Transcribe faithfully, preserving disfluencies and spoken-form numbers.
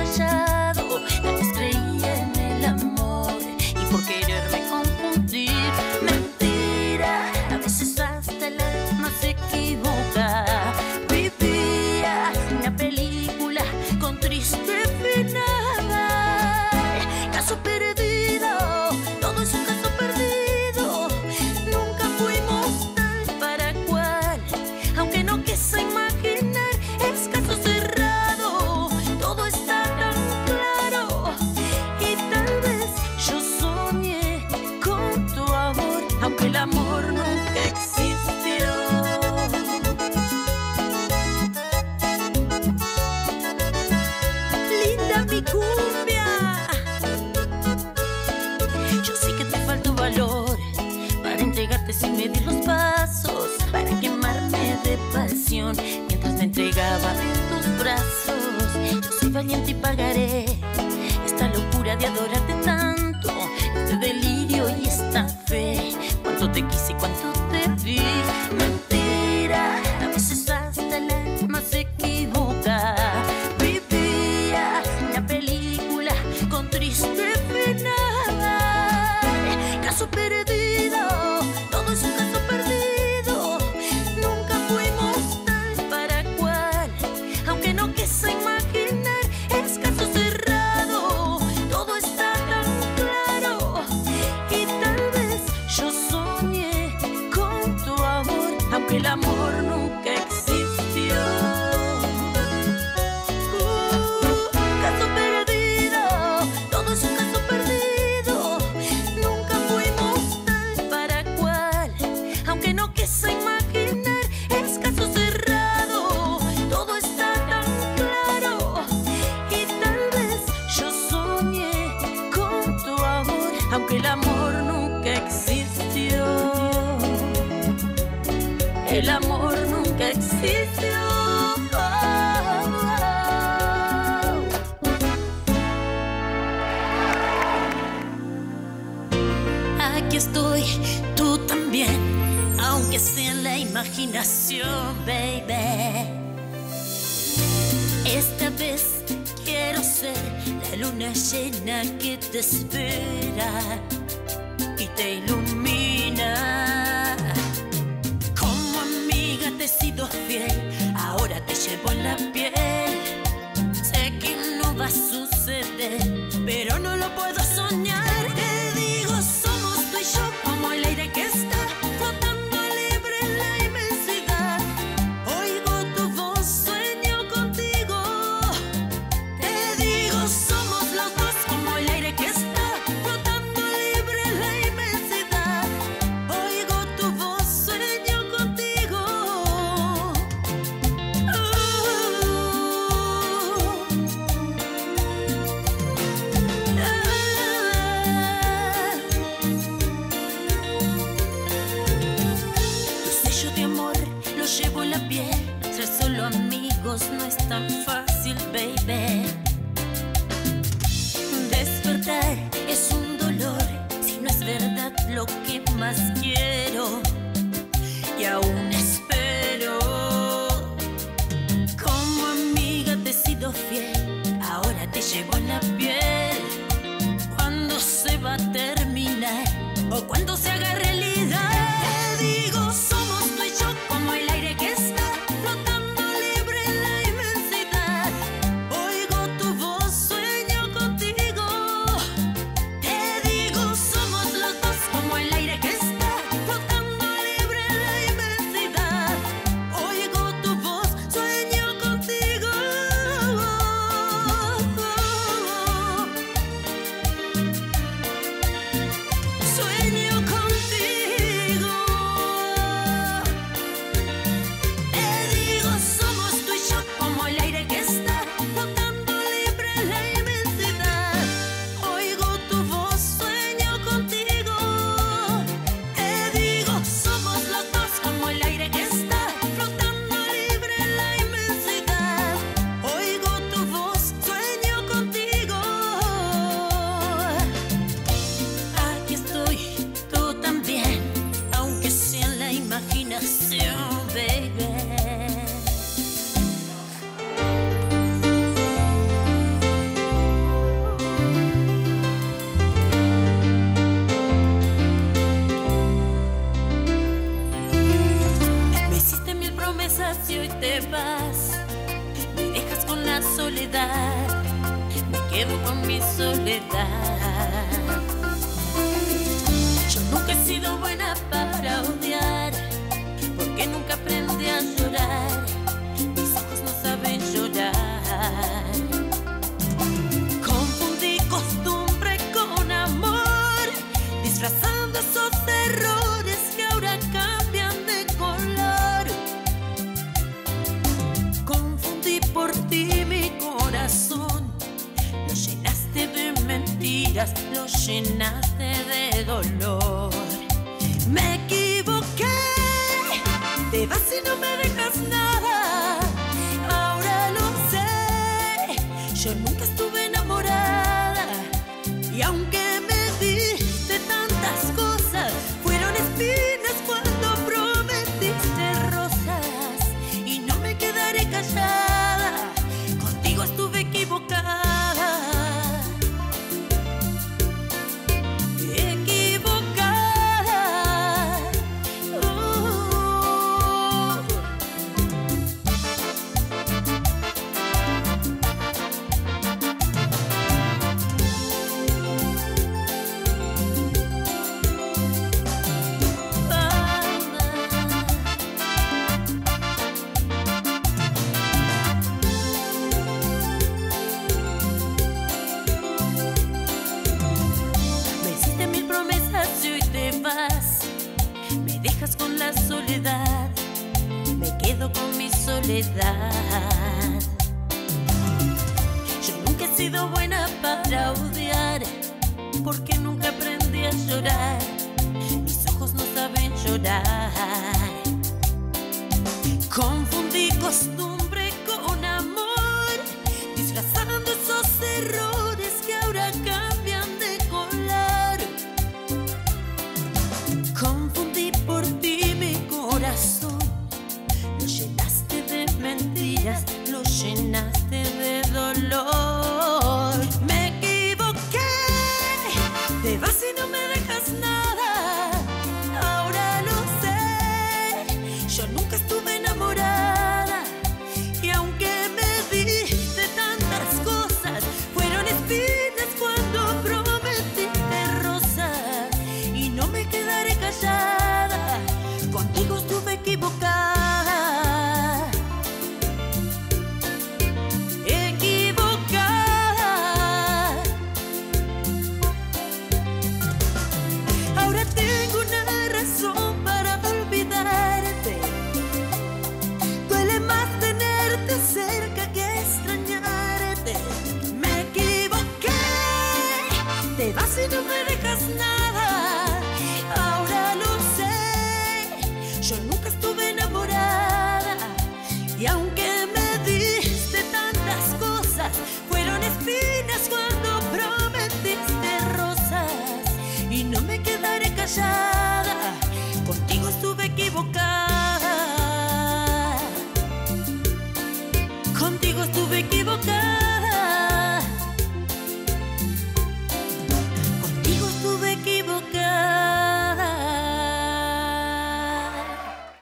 callado. Tal vez creía en el amor y por quererme confundir. Mentira, a veces hasta el alma se equivoca. Vivía una película con triste final. Caso perdido, todo es un caso perdido. Nunca fuimos tal para cual, aunque no quise imaginar. Es caso cerrado, todo está tan claro. Y tal vez yo soñé con tu amor, aunque el amor nunca existió. Linda mi cumbia. Yo sé que te faltó valor para entregarte sin medir los pasos, para quemarme de pasión mientras me entregaba en tus brazos. Yo soy valiente y pagaré esta locura de adorarte tanto, este delirio y esta fe. Cuánto te quise y cuánto te vi. Mentira, a veces hasta el alma se equivoca. Vivía una película con triste final. Caso perdido, todo es un caso perdido. Nunca fuimos tal para cual, aunque no quise imaginar. Es caso cerrado, todo está tan claro. Y tal vez yo soñé con tu amor, aunque el amor nunca existió. Uh, caso perdido, todo es un caso perdido. Nunca fuimos tal para cual, aunque no quise imaginar. Es caso cerrado, todo está tan claro. Y tal vez yo soñé con tu amor, aunque el amor nunca existió. El amor nunca existió. Aquí estoy, tú también, aunque sea en la imaginación, baby. Esta vez quiero ser la luna llena que te espera y te ilumina. Como amiga te he sido fiel, ahora te llevo en la piel. Sé que no va a suceder, pero no lo puedo soñar. Te digo, somos tú y yo como el aire que está flotando libre en la inmensidad. Oigo tu voz, sueño contigo. Te digo, somos los dos como el aire que está flotando libre en la inmensidad. Oigo tu voz, sueño contigo. Tu sello de amor lo llevo en la piel. Ser solo amigos no es tan fácil, baby. Despertar es un dolor si no es verdad lo que más quiero. Y aún espero. Como amiga te he sido fiel, ahora te llevo en la piel. ¿Cuándo se va a terminar? ¿O cuándo se haga realidad? Te digo, somos tú y yo como el aire que está flotando libre en la inmensidad. Oigo tu voz, sueño contigo. Te digo, somos los dos como el aire que está flotando libre en la inmensidad. promesas y hoy te vas. Me dejas con la soledad, me quedo con mi soledad. Yo nunca he sido buena para odiar, porque nunca aprendí a llorar. Mis ojos no saben llorar. Confundí costumbre con amor, disfrazando esos errores que ahora cambian de color. Confundí por ti mi corazón, lo llenaste de mentiras, lo llenaste de dolor. Me equivoqué, te vas y no me dejas nada. Ahora lo sé, yo nunca estuve enamorada. Y aunque me diste tantas cosas, fueron espinas cuando prometiste rosas. Y no me quedaré callada, contigo estuve equivocada. Me dejas con la soledad, me quedo con mi soledad. Yo nunca he sido buena para odiar, porque nunca aprendí a llorar. Mis ojos no saben llorar. Confundí costumbre con amor, disfrazando esos errores que ahora cambian de color. Confundí por ti mi corazón, lo llenaste de mentiras, lo llenaste de dolor. Me equivoqué, te vas y no me dejas nada. Ahora lo sé, yo nunca estuve enamorada. Y aunque me diste tantas cosas, fueron espinas cuando prometiste rosas. Y no me quedaré callada, contigo estuve equivocada. Equivocada. Ahora tengo una razón para olvidarte. Duele más tenerte cerca que extrañarte. Me equivoqué, te vas y no me dejas nada. Ahora lo sé, yo nunca estuve enamorada. Y aún